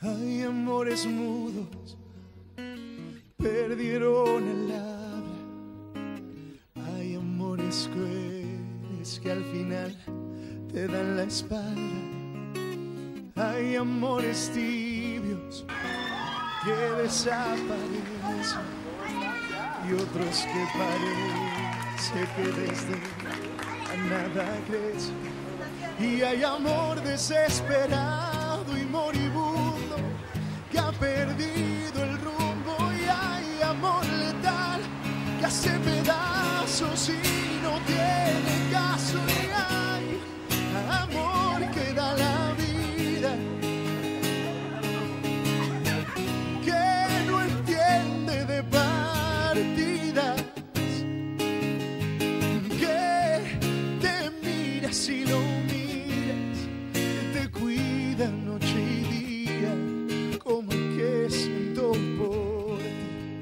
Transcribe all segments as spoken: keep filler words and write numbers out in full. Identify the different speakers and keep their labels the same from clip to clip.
Speaker 1: Hay amores mudos, perdieron el habla. Hay amores crueles que al final te dan la espalda. Hay amores tibios que desaparecen y otros que parece que desde la nada crecen. Y hay amor desesperado y moribundo que ha perdido el rumbo. Y hay amor letal que hace pedazos y no tiene caso. Y hay amor que da la vida, que no entiende de partidas, que te mira si lo miras, que te cuida noche y día, como el que siento por ti.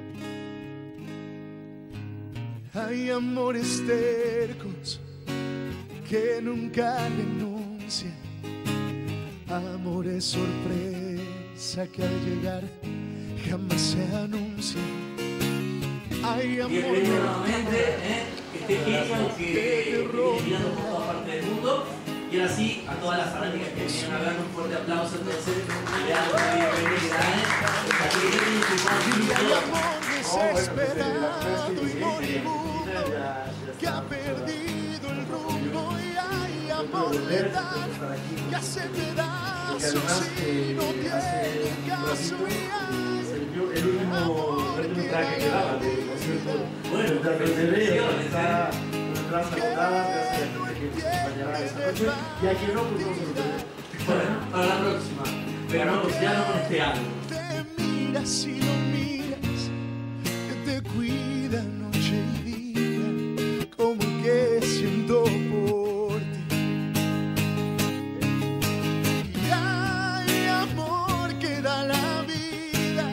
Speaker 1: Hay amores tercos que nunca renuncian, amores sorpresa que al llegar jamás se anuncian. Hay amores
Speaker 2: bienvenido nuevamente, ¿eh? Este genio que viene mirando por toda parte del mundo. Y ahora sí, a todas las fanáticas que vinieron a ver, un fuerte aplauso entonces. Le damos la bienvenida, ¿eh? Aquí vienen sus
Speaker 1: hay amor desesperado y moribundo que ha perdido el rumbo. Y hay amor letal que hace pedazos y no tiene caso. Y hay
Speaker 3: el último traje que daba de concierto.
Speaker 2: Bueno,
Speaker 3: el traje de televisión está detrás de la portada, gracias a la gente que nos acompañará esta noche. Y a quien no, pues vamos a ver.
Speaker 2: Bueno, para la próxima. Pero no, ya no con este álbum.
Speaker 1: te miras y lo miras, que te cuida noche y día, como que siento por ti. Y hay amor que da la vida,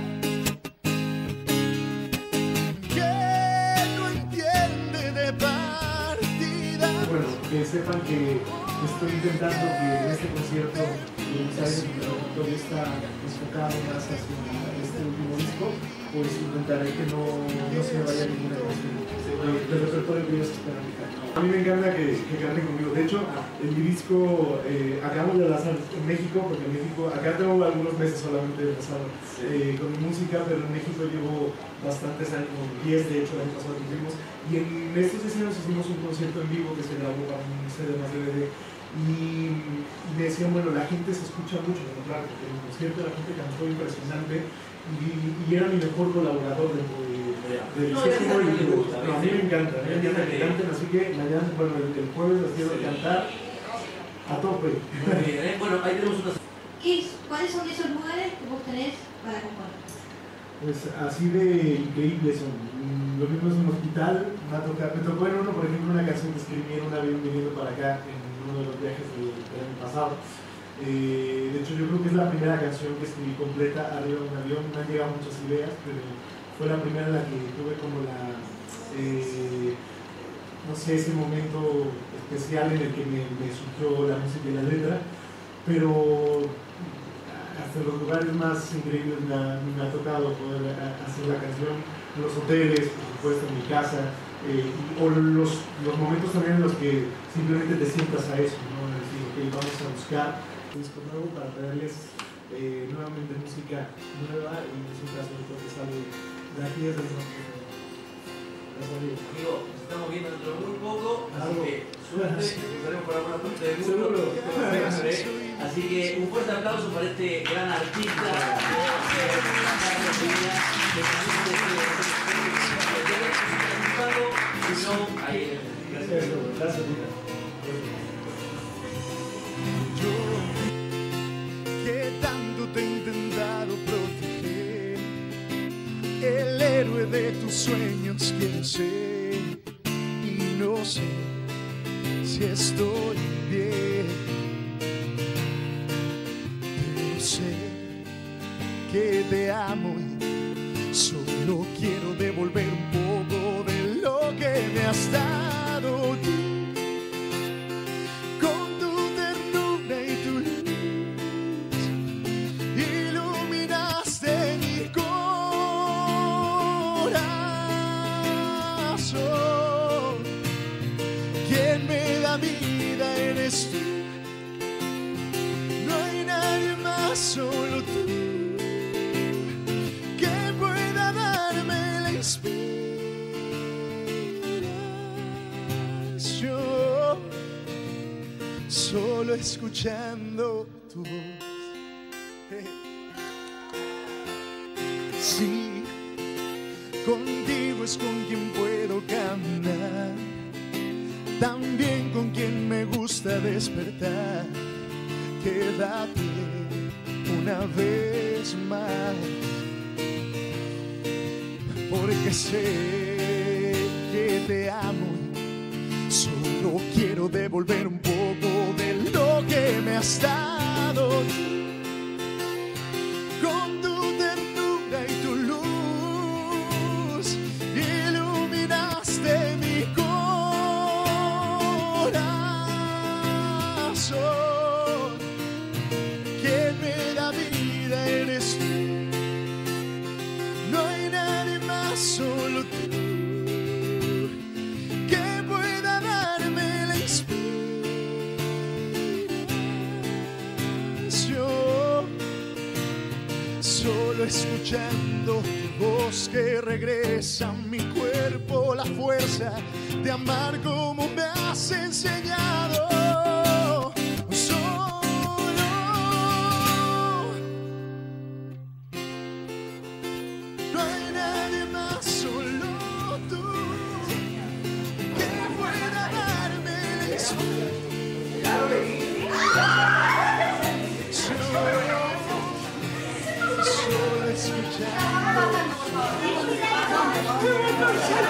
Speaker 1: que no entiende de partida.
Speaker 3: Bueno, que sepan que estoy intentando que en este concierto el ensayo de la victoria está enfocado más hacia este último disco, pues intentaré que no, no se me vaya ninguna canción del repertorio que ellos esperan que cante. A mí me encanta que, que canten conmigo. De hecho, en mi disco eh, acabamos de lanzar en México, porque en México, acá tengo algunos meses solamente de empezar eh, con mi música, pero en México llevo bastantes años, como diez de hecho el año pasado que hicimos, y en estos diez años hicimos un concierto en vivo que se grabó para un C D más D V D. Y me decían, bueno, la gente se escucha mucho, pero claro, porque en el concierto la gente cantó impresionante y, y era mi mejor colaborador dentro de, de, de
Speaker 2: no,
Speaker 3: es como el,
Speaker 2: gusta,
Speaker 3: no, a mí me encanta, a mí me encanta que canten, así que mañana, bueno, el, el jueves les quiero cantar a tope.
Speaker 2: Muy bien, ¿eh? Bueno, ahí tenemos unas...
Speaker 4: ¿Cuáles son esos lugares que vos tenés para componer?
Speaker 3: Pues así de increíbles son. Lo mismo es un hospital, me, ha tocado, me tocó en uno, por ejemplo, una canción que escribí en un avión viniendo para acá, en uno de los viajes del, del año pasado. Eh, de hecho, yo creo que es la primera canción que escribí completa arriba de un avión. Me han llegado muchas ideas, pero fue la primera en la que tuve como la, eh, no sé, ese momento especial en el que me, me surgió la música y la letra. Pero hasta los lugares más increíbles me ha, me ha tocado poder hacer la canción, en los hoteles, por supuesto, en mi casa, eh, o los, los momentos también en los que simplemente te sientas a eso, ¿no? Es decir, okay, vamos a buscar un disco nuevo para traerles eh, nuevamente música nueva y música sobre todo que sale de aquí desde el norte.
Speaker 2: Amigo, nos estamos viendo dentro de muy poco, así
Speaker 3: Algo.
Speaker 2: que suerte, empezaremos por alguna parte del mundo.
Speaker 3: Seguro.
Speaker 2: Así que un fuerte aplauso para este gran artista.
Speaker 3: Gracias, gracias.
Speaker 1: Yo que tanto te he intentado proteger, el héroe de tus sueños quiero ser, y no sé si estoy bien, pero sé que te amo y solo quiero devolver un poco de lo que me has dado tú. Con tu ternura y tu luz, ilumina vida eres tú. No hay nadie más, solo tú, que pueda darme la inspiración. Solo escuchando tu voz. Sí, contigo es con quien puedo caminar, también con quien me gusta despertar. Quédate una vez más, porque sé que te amo. Solo quiero devolver un poco de lo que me has dado. Con tu ternura y tu luz iluminaste mi corazón. Quien me da vida eres tú. No hay nadie más, solo tú, que pueda darme la inspiración. Solo escuchando tu voz que regresa a mi cuerpo la fuerza de amar como me has enseñado. Solo no hay nadie más, solo tú, que pueda darme la inspiración. Solo escuchar.